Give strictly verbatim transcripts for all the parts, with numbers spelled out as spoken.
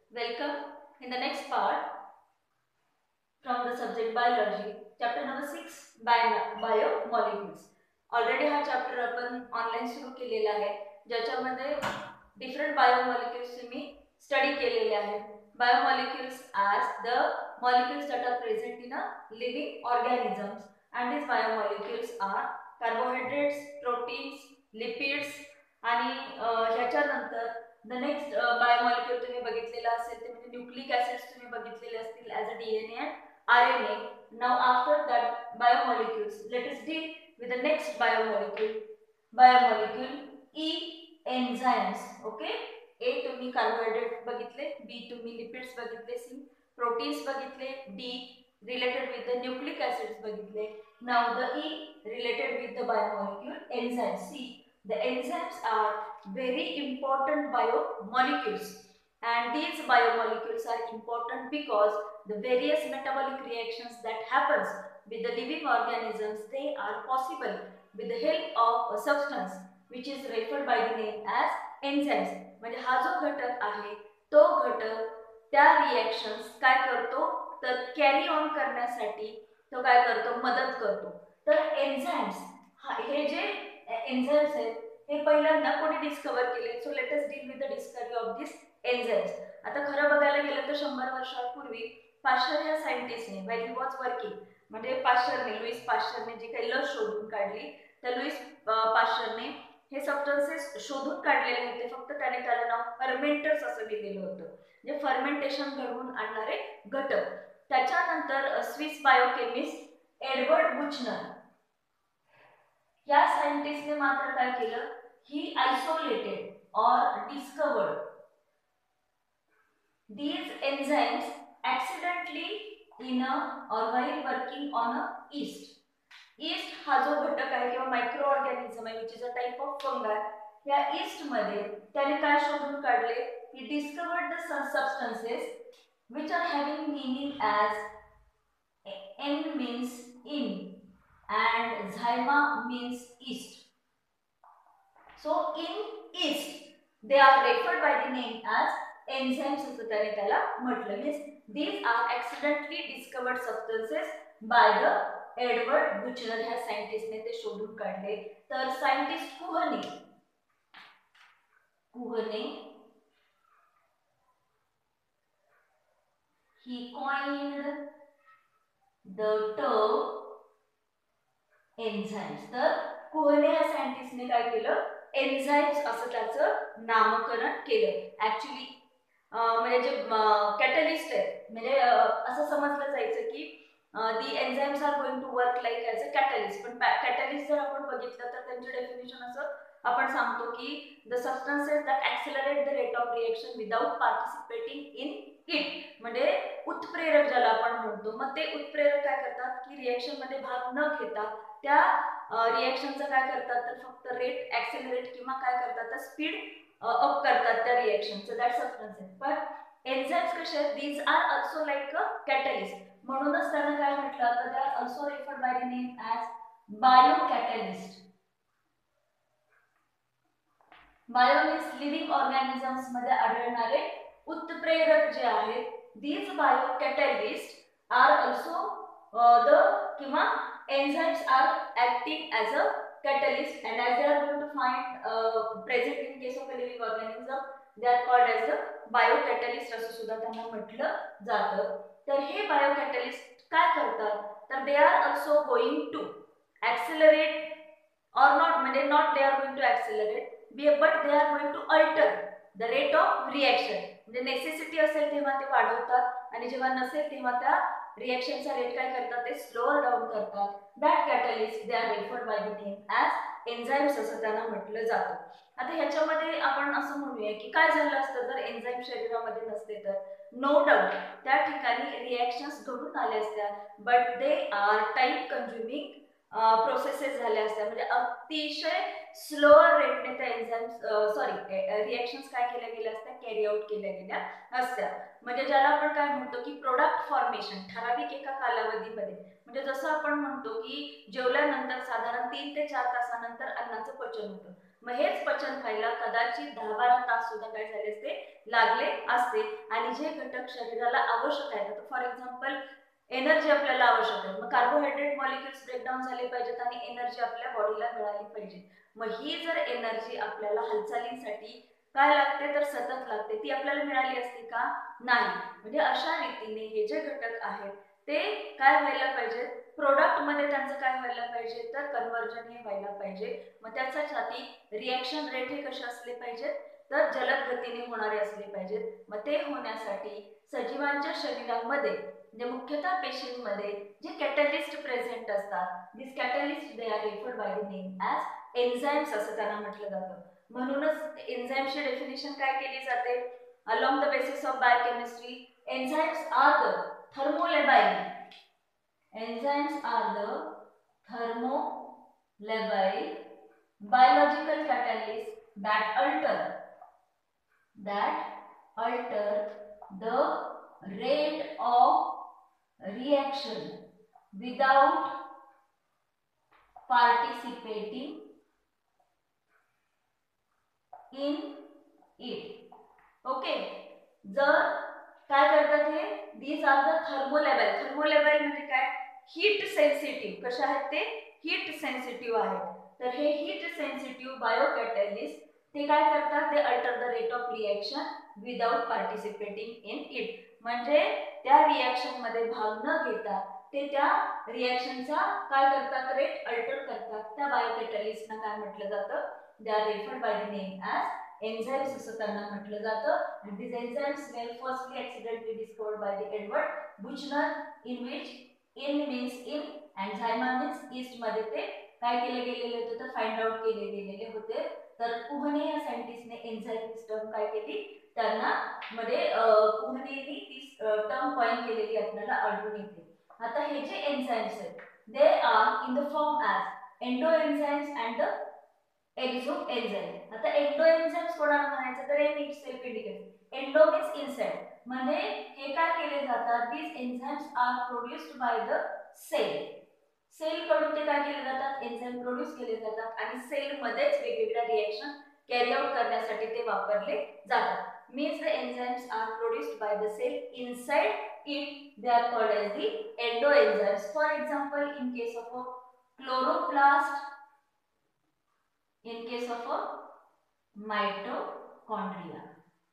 Welcome. In the next part from the subject biology, chapter number six, bio biomolecules. Already हा chapter आपण online सुरू केलेला आहे, ज्याच्यामध्ये डिफरंट बायोमॉलिक्युल्सचे मी स्टडी केलेले आहेत. Biomolecules as the molecules that are present in a living organisms, and these biomolecules are carbohydrates, proteins, lipids आणि ह्याच्यानंतर the next biomolecule तुम्ही बघितलेला असेल ते म्हणजे न्यूक्लिक ऍसिड्स तुम्ही बघितलेले असतील as a DNA and RNA. Now after that biomolecules, let us deal with the next biomolecule. Biomolecule E, enzymes. Okay, A तुम्ही कार्बोहायड्रेट बघितले, B तुम्ही लिपिड्स बघितले, C प्रोटीन्स बघितले, D related with the nucleic acids बघितले. Now the E related with the biomolecule enzymes. See, the enzymes are very important biomolecules, and these biomolecules are important because the various metabolic reactions that happens with the living organisms, they are possible with the help of a substance which is referred by the name as enzymes. म्हणजे हा जो घटक आहे तो घटक त्या reactions काय करतो तर कॅरी ऑन करण्यासाठी तो काय करतो मदत करतो. तर एन्झाइम्स हे जे एन्झाइम्स आहेत हे पहिल्यांदा कोणी डिस्कवर केले. So let us deal with the discovery of this enzymes. आता खरं बघायला गेलं तर शंभर वर्षांपूर्वी पाश्चर या सायंटिस्टने व्हेन ही वॉज वर्किंग, म्हणजे पाश्चरने लुईस पाश्चरने जी काही लस शोधून काढली त्या लुईस पाश्चरने हे सबस्टन्सेस शोधून काढलेले होते. फक्त त्याने त्याला नाव फर्मेंटर्स असं दिलेलं होतं, म्हणजे फर्मेंटेशन घडवून आणणारे घटक. त्याच्यानंतर स्विस बायोकेमिस्ट एडवर्ड बुचनर या सायंटिस्टने मात्र काय केलं, ही आयसोलेटेड और discovered these enzymes accidentally in a or while working on a yeast. yeast हा जो घटक आहे किंवा मायक्रो ऑर्गॅनिझम आहे which is a type of fungi, या yeast मध्ये त्याने काय शोधून काढले, he discovered the substances which are having meaning as N means in and zyma means yeast. So in yeast they are referred by the name as enzymes असं त्याने त्याला म्हटलं. Means these are accidentally discovered substances by the Edward Buchner ह्या सायंटिस्टने ते शोधून काढले. तर scientist Kuhne Kuhne he coined the term enzymes. तर कुहने या सायंटिस्टने काय केलं, एन्झाइम्स असं त्याचं नामकरण केलं. ऍक्च्युली म्हणजे जे कॅटलिस्ट आहे, म्हणजे असं समजलं जायचं की the enzymes are going to work like as a catalyst. पण कॅटलिस्ट जर आपण बघितलं तर त्यांचं डेफिनेशन असं आपण सांगतो की the substances that accelerate the rate of reaction without participating in it, म्हणजे उत्प्रेरक ज्याला आपण म्हणतो. मग ते उत्प्रेरक काय करतात की रिएक्शन मध्ये भाग न घेता त्या रिएक्शनचं काय करतात तर फक्त रेट ॲक्सेलरेट किंवा काय करतात तर स्पीड अप करतात त्या रिएक्शनचं. That substance. पण एन्झाइम्स कसे आहेत, these are also like a catalyst. म्हणूनच त्यांना काय म्हटलं तर they are also referred by the name as biocatalyst. Bio means living organisms मध्ये आढळणारे उत्प्रेरक जे आहेत, these biocatalyst are also the किंवा enzymes are acting as a catalyst, and as they are going to find uh, present in case of a living organism, they are called as the biocatalyst असं सुद्धा त्यांना म्हटलं जातं. तर हे बायोकॅटलिस्ट काय करतात तर they are also going to accelerate और नॉट, म्हणजे not they are going to accelerate but they are going to alter the rate of reaction. म्हणजे नेसेसिटी असेल तेव्हा ते वाढवतात आणि जेव्हा नसेल तेव्हा त्या रिएक्शनचा रेट काय करतात ते स्लोअर डाऊन करतात. That catalyst they are referred by the name as enzymes असं त्यांना म्हटलं जातं. आता ह्याच्यामध्ये आपण असं म्हणूया की काय झालं असतं जर एन्झाइम शरीरामध्ये नसते तर नो डाऊट त्या ठिकाणी रिएक्शन्स घडून आल्या असत्या, but they are time consuming processes झाल्या असत्या. म्हणजे अतिशय स्लोअर रेटने त्या एन्झाइम्स सॉरी रिएक्शन्स काय केल्या गेल्या असत्या कॅरी आउट केल्या गेल्या असत्या. म्हणजे ज्याला आपण काय म्हणतो की प्रोडक्ट फॉर्मेशन ठराविक एका कालावधीमध्ये, म्हणजे जसं आपण म्हणतो की जेवल्यानंतर साधारण तीन ते चार तासानंतर अन्नाचं पचन होतं. मग हेच पचन व्हायला कदाचित दहा बारा तास सुद्धा काय झाले असते, लागले असते. आणि जे घटक शरीराला आवश्यक आहेत, फॉर एक्झाम्पल एनर्जी आपल्याला आवश्यक आहे, मग कार्बोहायड्रेट मॉलिक्युल्स ब्रेकडाऊन झाले पाहिजेत आणि एनर्जी आपल्या बॉडीला मिळाली पाहिजे. मग ही जर एनर्जी आपल्याला हालचालींसाठी काय लागते तर सतत लागते, ती आपल्याला मिळाली असते का, नाही. म्हणजे अशा रीतीने हे जे घटक आहेत ते काय व्हायला पाहिजे, प्रोडक्ट मध्ये त्यांचं काय व्हायला पाहिजे तर कन्वर्जन हे व्हायला पाहिजे. मग त्याच्यासाठी रिॲक्शन रेट हे कसे असले पाहिजेत तर जलद गतीने होणारे असले पाहिजेत. मग ते होण्यासाठी सजीवांच्या शरीरामध्ये म्हणजे मुख्यतः पेशींमध्ये जे कॅटलिस्ट प्रेझेंट असतात, this catalyst they are referred by the name as enzymes असं त्यांना म्हटलं जातं. म्हणूनच एन्झाइम्सची डेफिनेशन काय केली जाते, along the basis of biochemistry, enzymes are the thermolabile. Enzymes are the thermolabile biological catalysts that alter that alter the rate of reaction without participating in it. Okay, जर काय करतात हे, these are the thermolabile. Thermolabile म्हणजे काय, heat sensitive. कशा आहेत ते, heat sensitive आहेत. तर हे हीट सेन्सिटिव्ह बायोकॅटलिस्ट ते काय करतात, ते alter the rate of reaction without participating in it. म्हणजे त्या रिएक्शन मध्ये भाग न घेता ते त्या रिएक्शनचा काय करतात, रेट अल्टर करतात. त्या बायोकॅटलिस्टना काय म्हटलं जातं, they are referred by the name as enzymes असं त्यांना म्हटलं जातं. and these enzymes were firstly accidentally discovered by the Edward Buchner, in which in means in and zyma means yeast मध्ये ते काय केले गेलेले होते तर फाइंड आउट केले गेलेले होते. तर कुहने या सायंटिस्टने एन्झाइम टर्म काय केली, त्यांना मध्ये कुहनेनी ती टर्म कॉइन केलेली आपल्याला आढळून येते. आता हे जे एन्झाइम्स आहेत they are in the form as endo enzymes and the exo enzyme. आता एंडो एन्झाइम्स कोणाला म्हणायचं तर हे नीट self indicate. Endo means inside, म्हणजे हे काय केले जातात, these enzymes are produced by the cell. Cell कडून ते काय केले जातात, एन्झाइम प्रोड्यूस केले जातात आणि सेल मध्येच वेगवेगळ्या रिएक्शन कॅरी आउट करण्यासाठी ते वापरले जातात. Means the enzymes are produced by the cell inside it, they are called as the endo enzymes. For example in case of a chloroplast, in case of a mitochondria.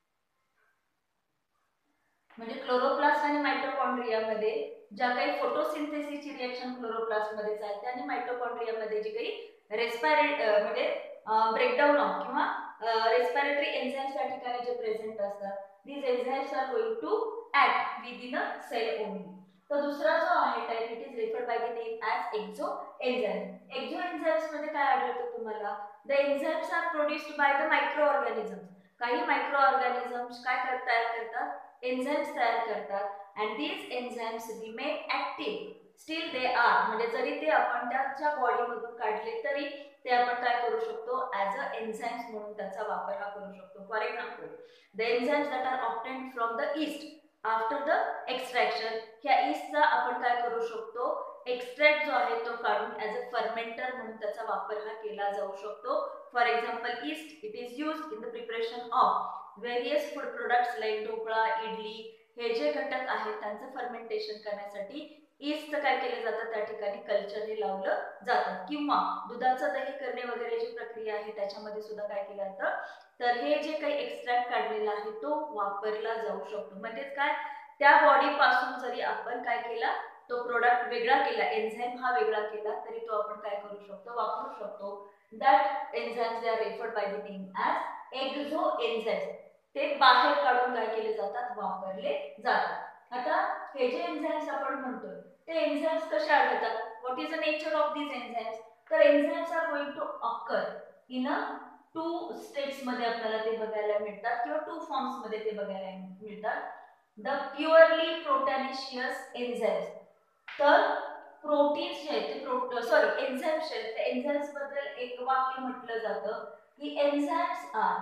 म्हणजे chloroplast आणि mitochondria मध्ये ज्या काही फोटोसिंथेसिसची reaction chloroplast मध्ये चालते आणि mitochondria मध्ये जी काही रेस्पिरेट म्हणजे ब्रेकडाऊन ऑफ किंवा रेस्पिरेटरी एन्झाइम्स त्या ठिकाणी जे प्रेझेंट असतात, these enzymes are going to act within a cell only. तर दुसरा जो आहे type it is referred by the name as exo enzyme. Exo enzymes मध्ये काय आढळतं तुम्हाला, the enzymes are produced by the micro organisms. काही मायक्रो ऑर्गॅनिझम्स काय कर तयार करतात, एन्झाइम्स तयार करतात and these enzymes remain active still they are. म्हणजे जरी ते आपण त्याच्या बॉडीमधून काढले तरी ते आपण काय करू शकतो, ॲज अ एन्झाइम्स म्हणून त्याचा वापर हा करू शकतो. For example the enzymes that are obtained from the yeast after the extraction, ह्या ईस्टचा आपण काय करू शकतो, एक्सट्रॅक्ट जो आहे तो काढून ॲज अ फर्मेंटर म्हणून त्याचा वापर हा केला जाऊ शकतो. For example yeast it is used in the preparation of various food products like dhokla, idli. हे जे घटक आहेत त्यांचं फर्मेंटेशन करण्यासाठी ईस्टचं काय केलं जातं, त्या ठिकाणी कल्चर हे लावलं जातं. किंवा दुधाचं दही करणे वगैरे जी प्रक्रिया आहे त्याच्यामध्ये सुद्धा काय केलं जातं, तर हे जे काही एक्सट्रॅक्ट काढलेला आहे तो वापरला जाऊ शकतो. म्हणजेच काय, त्या बॉडी पासून जरी आपण काय केला, तो प्रोडक्ट वेगळा केला, एन्झाइम हा वेगळा केला तरी तो आपण काय करू शकतो, वापरू शकतो. That enzymes they are referred by the name as exo enzymes. ते बाहेर काढून काय केले जातात, वापरले जातात. आता हे जे एन्झाइम्स आपण म्हणतोय ते एन्झाइम्स कसे आढळतात, what is the nature of these enzymes. तर enzymes are going to occur in a two states मध्ये आपल्याला ते बघायला मिळतात किंवा टू फॉर्म्स मध्ये ते बघायला मिळतात. The purely proteinaceous enzymes. तर प्रोटीन्स जे आहेत ते सॉरी एन्झाइम्स आहेत त्या एन्झाइम्स बद्दल एक वाक्य म्हटलं जातं की enzymes are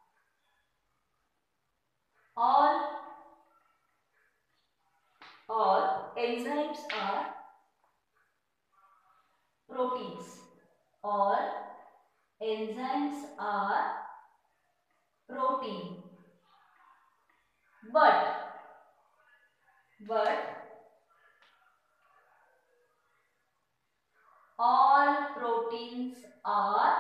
all or enzymes are proteins or enzymes are protein, but but all proteins are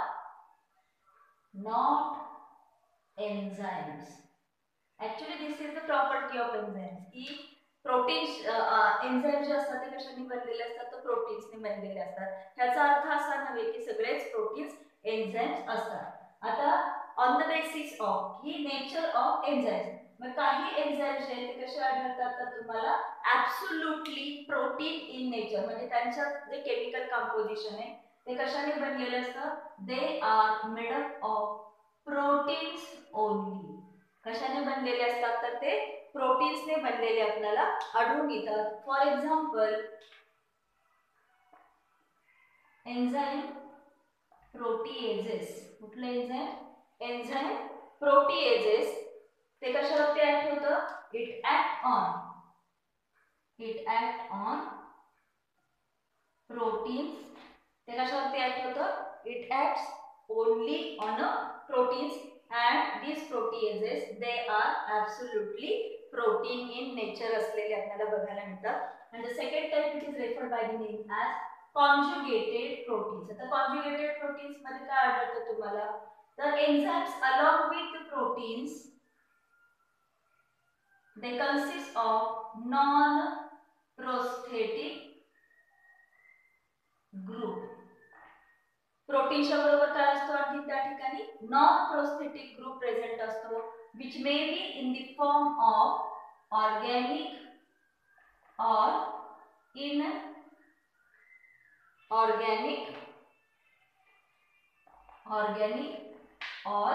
not enzymes. Actually this is the property of enzymes की प्रोटीन्स एन्झाईम जे असतात ते कशाने बनलेले असतात तर प्रोटीन्सने बनलेले असतात. ह्याचा अर्थ असा नव्हे की सगळेच प्रोटीन्स एन्झाईम्स असतात. आता on the basis of he nature of enzymes, मग काही एन्झाईम्स जे ते कसे आढळतात तर तुम्हाला ॲब्सोल्युटली प्रोटीन इन नेचर, म्हणजे त्यांच्यात जे केमिकल कंपोजिशन आहे ते कशाने बनलेले असतं, they are made up of proteins only. कशाने बनलेले असतात तर ते प्रोटीन्सने बनलेले आपल्याला आढळून येतात. For example enzyme proteases. कुठले एन्झाईम? Enzyme proteases. ते कशावरती ऍक्ट होतं? It act on it act on proteins. ते कशावरती ऍक्ट होतं? It acts only on a proteins. And these proteases they are absolutely protein in nature असलेले आपल्याला बघायला मिळतात. And the second type which is referred by the name as conjugated proteins. आता conjugated proteins मध्ये काय आढळतं तुम्हाला तर enzymes along with the proteins they consist of non prosthetic group. प्रोटीनच्या बरोबर काय असतो आणखी त्या ठिकाणी नॉन प्रोस्थेटिक ग्रुप प्रेझेंट असतो, which may be in the form of organic और इन ऑर्गॅनिक ऑर्गॅनिक और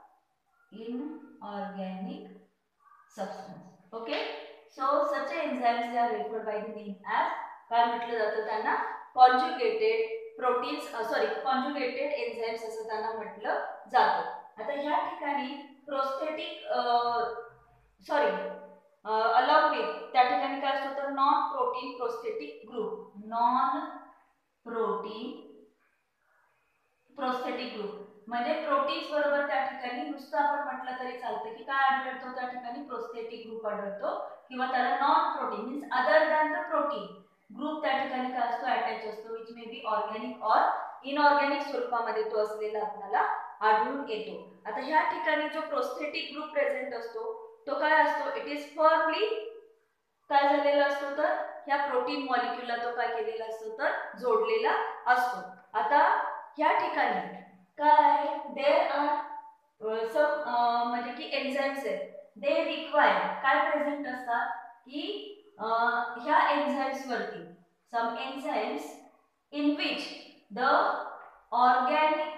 inorganic substance. Okay, so such enzymes they are referred by the name as काय म्हटलं जातं त्यांना conjugated proteins sorry conjugated enzymes असं त्यांना म्हटलं जातं. आता ह्या ठिकाणी प्रोस्थेटिक सॉरी अलॉंग विथ त्या ठिकाणी काय असतं तर non protein prosthetic group. Non protein prosthetic group म्हणजे प्रोटीन्स बरोबर त्या ठिकाणी नुसतं आपण म्हटलं तरी चालतं की काय आढळतो त्या ठिकाणी प्रोस्थेटिक ग्रुप आढळतो किंवा त्याला non protein means other than the protein group त्या ठिकाणी काय असतो अटॅच असतो, विच मे बी ऑर्गॅनिक और इनऑर्गॅनिक स्वरूपामध्ये तो असलेला आपल्याला आढळून येतो. आता ह्या ठिकाणी जो प्रोस्थेटिक ग्रुप प्रेझेंट असतो तो काय असतो, इट इज फर्मली काय झालेला असतो तर ह्या प्रोटीन मॉलिक्यूलला तो काय केलेला असतो तर जोडलेला असतो. आता ह्या ठिकाणी काय आहे देयर आर सम म्हणजे की एन्झाईम्स आहेत, दे रिक्वायर काय प्रेझेंट असतात की ह्या एन्झाईम्स वरती some enzymes in which the organic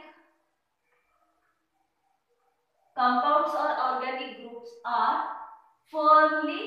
compounds or organic groups are firmly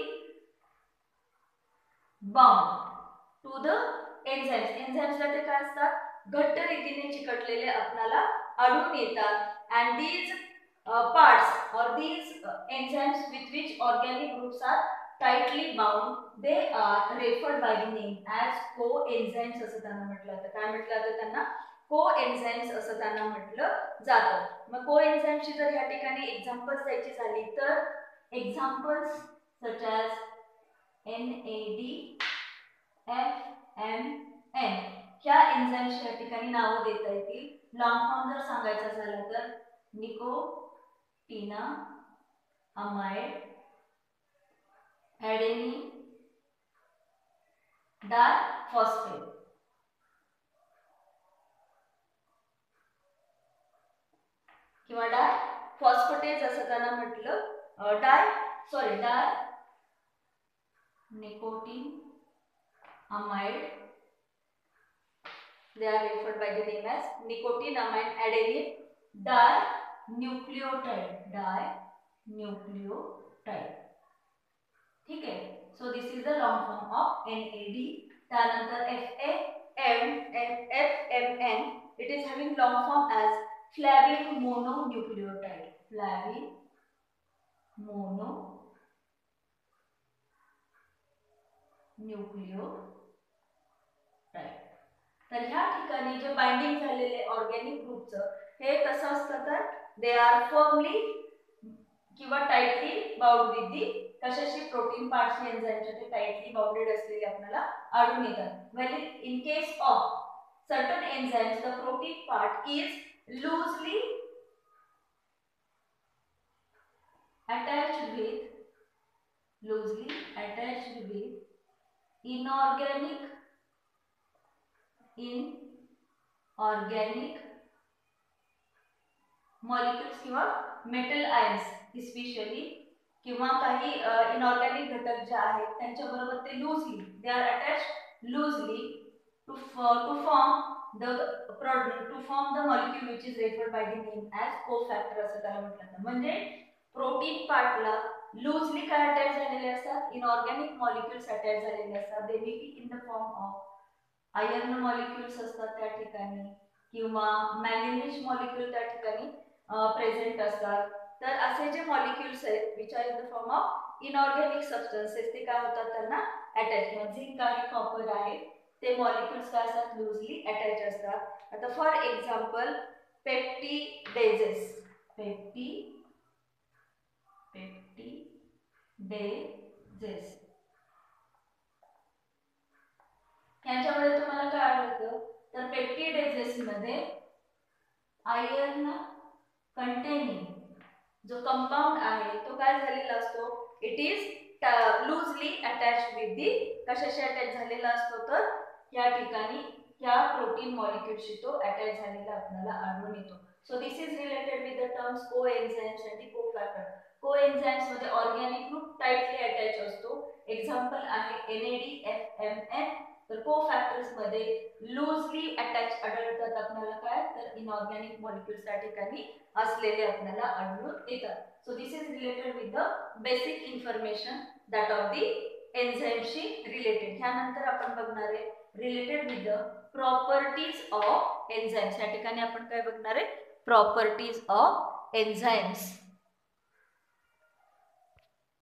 bound to the enzymes. enzymes ला ते काय असतात घट्ट रीतीने चिकटलेले आपल्याला आढळून येतात. and these uh, parts or these uh, enzymes with which organic groups are tightly bound they are referred by the name as coenzymes असं त्यांना म्हटलं जातं. काय म्हटलं जातं त्यांना coenzymes असं त्यांना म्हटलं जातं. मग coenzymes ची जर ह्या ठिकाणी एक्झाम्पल्स द्यायची झाली तर examples such as N A D F M N ह्या एन्झाईम्स च्या ठिकाणी नावं देता येतील. लॉंग फॉर्म जर सांगायचा झाला तर निकोटीना अमाइड adenine डायफॉस्फेट किंवा डायफॉस्फेटेज असं त्यांना म्हटलं. Di sorry di nicotinamide they are referred by the name as nicotinamide adenine dinucleotide dinucleotide. ठीक है, so this is the long form of N A D. त्यानंतर F A M F F M N it is having long form as flavin mononucleotide flavin mononucleotide. तर ह्या ठिकाणी जे binding झालेले organic ग्रुपचं हे कसं असतं तर दे आर फर्मली किंवा टाइटली बाउंड विथ दी कशाशी प्रोटीन पार्टशी एन्झाइमचे ते टाइटली बाउंडेड असलेले आपल्याला आढळून येतात. Well in case of certain enzymes the protein part is loosely attached with loosely attached with inorganic inorganic molecules किंवा मेटल आयन्स स्पेशली किंवा काही इनऑर्गॅनिक घटक जे आहेत त्यांच्याबरोबर ते loosely they are attached loosely to to form the to form the molecule which is referred by the name as cofactor असं त्याला म्हटलं जातं. म्हणजे प्रोटीन पार्टला लूजली काय अटॅच झालेले असतात इनऑर्गॅनिक मॉलिक्युल्स अटॅच झालेले असतात. They may be in the form of iron molecules असतात त्या ठिकाणी किंवा मॅंगनीज मॉलिक्यूल त्या ठिकाणी प्रेझेंट असतात. तर असे जे मॉलिक्युल्स आहेत which are in the form of inorganic substances ते काय होतात त्यांना अटॅच किंवा झिंक आहे कॉपर आहे ते मॉलिक्युल्स काय असतात लूजली अटॅच असतात. आता फॉर एक्झाम्पल पेप्टिडेजेस पेप्टी पेप्टिडेजेस यांच्यामध्ये तुम्हाला काय आढळतं तर पेप्टिडेजेस मध्ये आयर्न कंटेनिंग जो कंपाऊंड आहे तो काय झालेला असतो it is loosely attached with the कशाशी अटॅच झालेला असतो तर या ठिकाणी या प्रोटीन मॉलिक्यूलशी तो अटॅच झालेला आपल्याला आढळून येतो. So this is related with the terms coenzymes आणि कोफॅक्टर. कोएन्झाइम्स मध्ये ऑर्गॅनिक ग्रुप टाइटली अटॅच असतो. एक्झाम्पल आहे N A D F M N. तर कोफॅक्टर्स मध्ये लूजली अटॅच आढळतात आपल्याला काय तर इनऑर्गॅनिक मॉलिक्युल्स त्या ठिकाणी असलेले आपल्याला आढळून येतात. So this is related with the basic information that of the एन्झाइमशी रिलेटेड. ह्यानंतर आपण बघणार आहे related with the properties of enzymes. या ठिकाणी आपण काय बघणार आहे प्रॉपर्टीज ऑफ एन्झाइम्स.